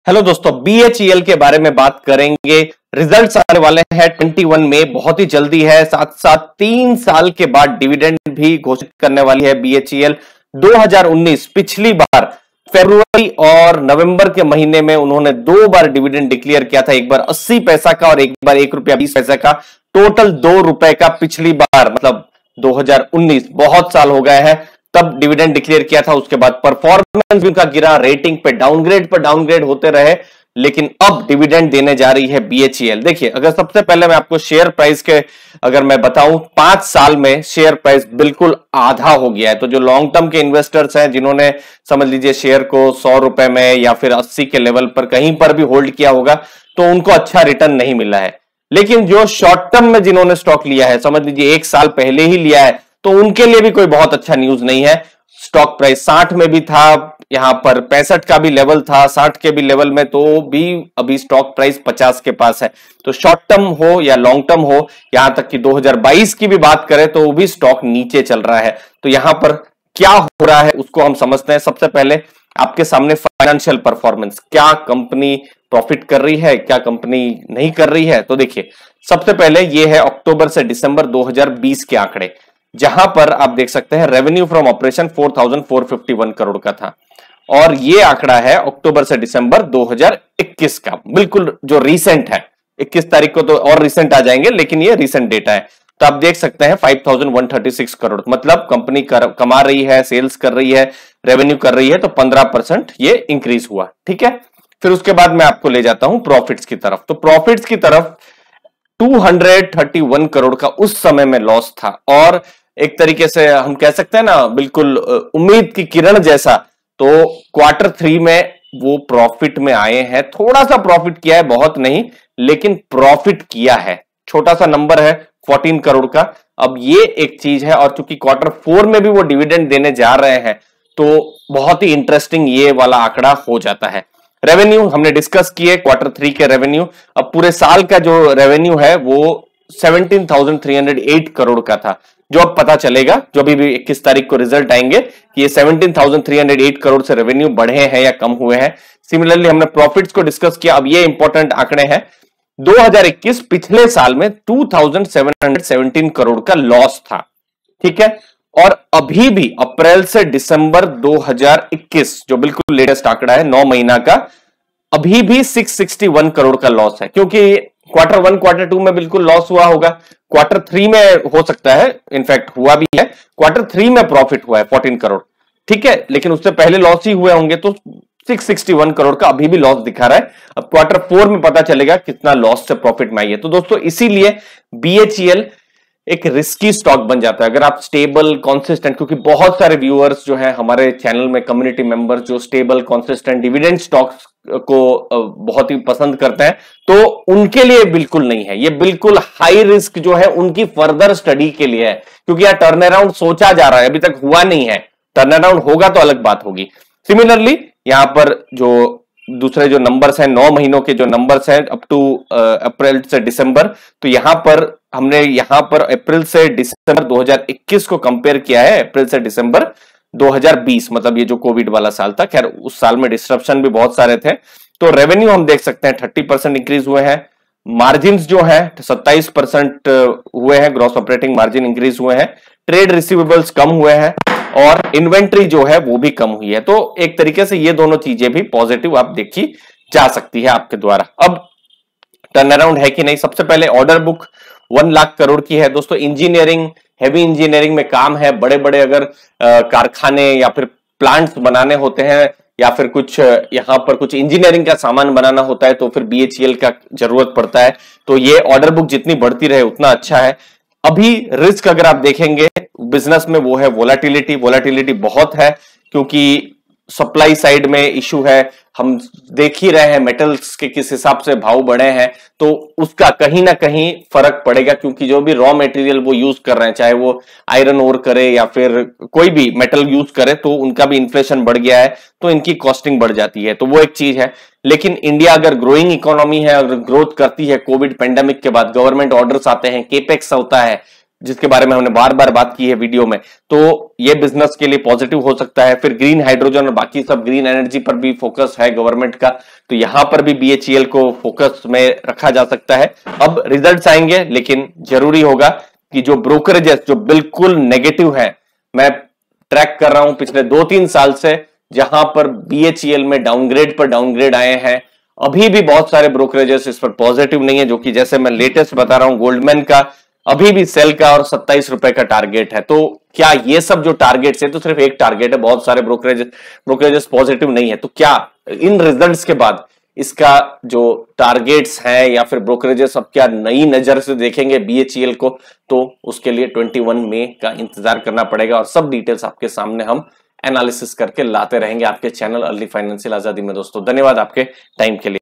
Hello दोस्तों, BHEL के बारे में बात करेंगे। रिजल्ट्स आने वाले हैं 21 में, बहुत ही जल्दी है। साथ साथ 3 साल के बाद डिविडेंड भी घोषित करने वाली है बीएचईएल। 2019 पिछली बार फरवरी और नवंबर के महीने में उन्होंने 2 बार डिविडेंड डिक्लेयर किया था, एक बार 80 पैसा का और एक बार ₹1.20 का, टोटल ₹2 का। पिछली बार मतलब 2019, बहुत साल हो गए हैं तब डिविडेंड डिक्लेयर किया था। उसके बाद परफॉर्मेंस भी उनका गिरा, रेटिंग पे डाउनग्रेड होते रहे, लेकिन अब डिविडेंड देने जा रही है बीएचईएल। देखिए, अगर सबसे पहले मैं आपको शेयर प्राइस के अगर मैं बताऊं, 5 साल में शेयर प्राइस बिल्कुल आधा हो गया है। तो जो लॉन्ग टर्म के इन्वेस्टर्स हैं, जिन्होंने समझ लीजिए शेयर को ₹100 में या फिर 80 के लेवल पर कहीं पर भी होल्ड किया होगा, तो उनको अच्छा रिटर्न नहीं मिला है। लेकिन जो शॉर्ट टर्म में जिन्होंने स्टॉक लिया है, समझ लीजिए 1 साल पहले ही लिया है, तो उनके लिए भी कोई बहुत अच्छा न्यूज नहीं है। स्टॉक प्राइस 60 में भी था, यहां पर 65 का भी लेवल था, 60 के भी लेवल में, तो भी अभी स्टॉक प्राइस 50 के पास है। तो शॉर्ट टर्म हो या लॉन्ग टर्म हो, यहां तक कि 2022 की भी बात करें तो वो भी स्टॉक नीचे चल रहा है। तो यहां पर क्या हो रहा है उसको हम समझते हैं। सबसे पहले आपके सामने फाइनेंशियल परफॉर्मेंस, क्या कंपनी प्रॉफिट कर रही है, क्या कंपनी नहीं कर रही है। तो देखिए, सबसे पहले ये है अक्टूबर से दिसंबर 2020 के आंकड़े, जहां पर आप देख सकते हैं रेवेन्यू फ्रॉम ऑपरेशन 4451 करोड़ का था, और ये आंकड़ा है अक्टूबर से दिसंबर 2021 का, बिल्कुल जो रीसेंट है। 21 तारीख को तो और रीसेंट आ जाएंगे, लेकिन ये रीसेंट डेटा है। तो आप देख सकते हैं 5136 करोड़, मतलब कंपनी कमा रही है, सेल्स कर रही है, रेवेन्यू कर रही है, तो 15% ये इंक्रीज हुआ। ठीक है, फिर उसके बाद मैं आपको ले जाता हूं प्रॉफिट्स की तरफ। तो प्रॉफिट्स की तरफ 231 करोड़ का उस समय में लॉस था, और एक तरीके से हम कह सकते हैं ना, बिल्कुल उम्मीद की किरण जैसा। तो Q3 में वो प्रॉफिट में आए हैं, थोड़ा सा प्रॉफिट किया है, बहुत नहीं, लेकिन प्रॉफिट किया है। छोटा सा नंबर है 14 करोड़ का। अब ये एक चीज है, और चूंकि Q4 में भी वो डिविडेंड देने जा रहे हैं, तो बहुत ही इंटरेस्टिंग ये वाला आंकड़ा हो जाता है। रेवेन्यू हमने डिस्कस किए, Q3 के रेवेन्यू। अब पूरे साल का जो रेवेन्यू है वो 17,308 करोड़ का था, जो अब पता चलेगा, जो अभी भी 21 तारीख को रिजल्ट आएंगे, कि ये 17,308 करोड़ से रेवेन्यू बढ़े हैं या कम हुए हैं। सिमिलरली हमने प्रॉफिट्स को डिस्कस किया। अब ये इंपॉर्टेंट आंकड़े हैं। 2021 पिछले साल में 2,717 करोड़ का लॉस था। ठीक है, और अभी भी अप्रैल से दिसंबर 2021, जो बिल्कुल लेटेस्ट आंकड़ा है 9 महीना का, अभी भी 661 करोड़ का लॉस है। क्योंकि Q1 Q2 में बिल्कुल लॉस हुआ होगा, Q3 में हो सकता है, इनफैक्ट हुआ भी है, Q3 में प्रॉफिट हुआ है 14 करोड़। ठीक है, लेकिन उससे पहले लॉस ही हुए होंगे, तो 661 करोड़ का अभी भी लॉस दिखा रहा है। अब Q4 में पता चलेगा कितना लॉस से प्रॉफिट में आई है। तो दोस्तों, इसीलिए बीएचईएल एक रिस्की स्टॉक बन जाता है। अगर आप स्टेबल कॉन्सिस्टेंट, क्योंकि बहुत सारे व्यूअर्स जो हैं हमारे चैनल में, कम्युनिटी मेंबर्स, जो स्टेबल कॉन्सिस्टेंट डिविडेंड स्टॉक्स को बहुत ही पसंद करते हैं, तो उनके लिए बिल्कुल नहीं है। ये बिल्कुल हाई रिस्क जो है उनकी फर्दर स्टडी के लिए है, क्योंकि यह टर्न अराउंड सोचा जा रहा है, अभी तक हुआ नहीं है। टर्न अराउंड होगा तो अलग बात होगी। सिमिलरली यहां पर जो दूसरे जो नंबर्स हैं, 9 महीनों के जो नंबर्स हैं अप टू अप्रैल से दिसंबर, तो यहां पर हमने यहां पर अप्रैल से दिसंबर 2021 को कंपेयर किया है अप्रैल से दिसंबर 2020, मतलब ये जो कोविड वाला साल था। खैर, उस साल में डिस्ट्रप्शन भी बहुत सारे थे। तो रेवेन्यू हम देख सकते हैं 30% इंक्रीज हुए हैं। मार्जिन जो है 27% हुए हैं, ग्रॉस ऑपरेटिंग मार्जिन इंक्रीज हुए हैं। ट्रेड रिसीवेबल्स कम हुए हैं, और इन्वेंट्री जो है वो भी कम हुई है। तो एक तरीके से ये दोनों चीजें भी पॉजिटिव आप देखी जा सकती है आपके द्वारा। अब टर्न अराउंड है कि नहीं, सबसे पहले ऑर्डर बुक 1 लाख करोड़ की है। दोस्तों, इंजीनियरिंग, हेवी इंजीनियरिंग में काम है, बड़े बड़े अगर कारखाने या फिर प्लांट्स बनाने होते हैं, या फिर कुछ यहां पर कुछ इंजीनियरिंग का सामान बनाना होता है, तो फिर बीएचईएल का जरूरत पड़ता है। तो ये ऑर्डर बुक जितनी बढ़ती रहे उतना अच्छा है। अभी रिस्क अगर आप देखेंगे बिजनेस में, वो है वोलाटिलिटी बहुत है, क्योंकि सप्लाई साइड में इशू है। हम देख ही रहे हैं मेटल्स के किस हिसाब से भाव बढ़े हैं, तो उसका कहीं ना कहीं फर्क पड़ेगा, क्योंकि जो भी रॉ मटेरियल वो यूज कर रहे हैं, चाहे वो आयरन ओर करे या फिर कोई भी मेटल यूज करे, तो उनका भी इन्फ्लेशन बढ़ गया है, तो इनकी कॉस्टिंग बढ़ जाती है। तो वो एक चीज है। लेकिन इंडिया अगर ग्रोइंग इकोनॉमी है, अगर ग्रोथ करती है, कोविड पेंडेमिक के बाद गवर्नमेंट ऑर्डर्स आते हैं, केपेक्स होता है, जिसके बारे में हमने बार बार बात की है वीडियो में, तो ये बिजनेस के लिए पॉजिटिव हो सकता है। फिर ग्रीन हाइड्रोजन और बाकी सब ग्रीन एनर्जी पर भी फोकस है गवर्नमेंट का, तो यहां पर भी BHEL को फोकस में रखा जा सकता है। अब रिजल्ट्स आएंगे, लेकिन जरूरी होगा कि जो ब्रोकरेजेस जो बिल्कुल नेगेटिव है, मैं ट्रैक कर रहा हूं पिछले 2-3 साल से, जहां पर BHEL में डाउनग्रेड पर डाउनग्रेड आए हैं, अभी भी बहुत सारे ब्रोकरेजेस इस पर पॉजिटिव नहीं है, जो कि जैसे मैं लेटेस्ट बता रहा हूं गोल्डमैन का अभी भी सेल का और 27 रुपए का टारगेट है। तो क्या ये सब जो टारगेट्स है, तो सिर्फ एक टारगेट है, बहुत सारे ब्रोकरेजेस पॉजिटिव नहीं है। तो क्या इन रिजल्ट्स के बाद इसका जो टारगेट्स हैं या फिर ब्रोकरेजेस अब क्या नई नजर से देखेंगे BHEL को, तो उसके लिए 21 मई का इंतजार करना पड़ेगा और सब डिटेल्स आपके सामने हम एनालिसिस करके लाते रहेंगे आपके चैनल अर्ली फाइनेंशियल आजादी में। दोस्तों धन्यवाद आपके टाइम के लिए।